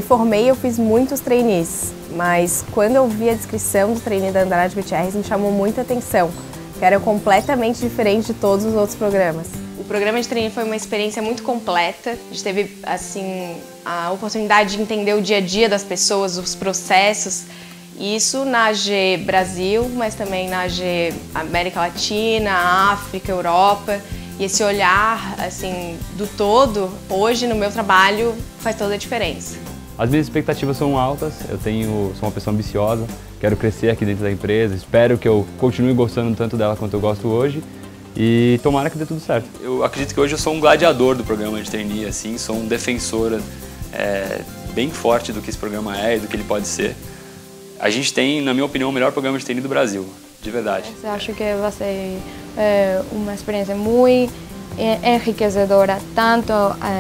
formei, eu fiz muitos trainees, mas quando eu vi a descrição do trainee da Andrade Gutierrez, me chamou muita atenção, que era completamente diferente de todos os outros programas. O programa de trainee foi uma experiência muito completa. A gente teve, assim, a oportunidade de entender o dia a dia das pessoas, os processos. Isso na AG Brasil, mas também na AG América Latina, África, Europa. E esse olhar, assim, do todo, hoje no meu trabalho, faz toda a diferença. As minhas expectativas são altas, sou uma pessoa ambiciosa, quero crescer aqui dentro da empresa, espero que eu continue gostando tanto dela quanto eu gosto hoje e tomara que dê tudo certo. Eu acredito que hoje eu sou um gladiador do programa de trainee, assim, sou um defensor bem forte do que esse programa é e do que ele pode ser. A gente tem, na minha opinião, o melhor programa de trainee do Brasil, de verdade. Eu acho que vai ser uma experiência muito enriquecedora, tanto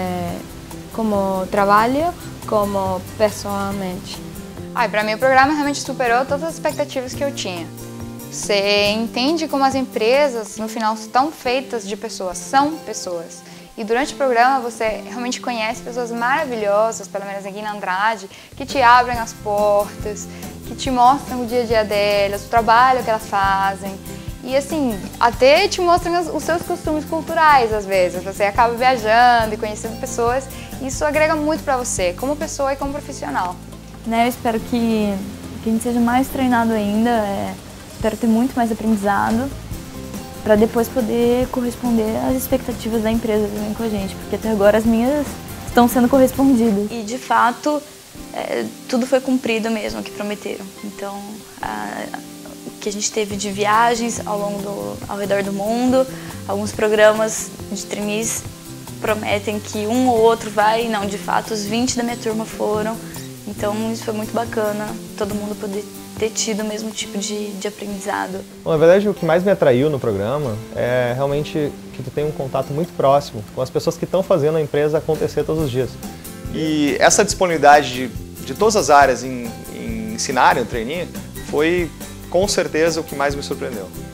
como trabalho, como pessoalmente. Para mim o programa realmente superou todas as expectativas que eu tinha. Você entende como as empresas, no final, estão feitas de pessoas, são pessoas. E durante o programa você realmente conhece pessoas maravilhosas, pelo menos aqui na Andrade, que te abrem as portas, que te mostram o dia a dia delas, o trabalho que elas fazem. E assim, até te mostram os seus costumes culturais às vezes. Você acaba viajando e conhecendo pessoas e isso agrega muito para você, como pessoa e como profissional. Eu espero que a gente seja mais treinado ainda, espero ter muito mais aprendizado para depois poder corresponder às expectativas da empresa também com a gente, porque até agora as minhas estão sendo correspondidas. E de fato, tudo foi cumprido mesmo, o que prometeram. Então, o que a gente teve de viagens ao redor do mundo, alguns programas de trainees prometem que um ou outro vai, não, de fato os 20 da minha turma foram. Então isso foi muito bacana, todo mundo poder ter tido o mesmo tipo de aprendizado. Bom, na verdade, o que mais me atraiu no programa é realmente que tu tem um contato muito próximo com as pessoas que estão fazendo a empresa acontecer todos os dias. E essa disponibilidade de todas as áreas em ensinarem o trainee foi com certeza o que mais me surpreendeu.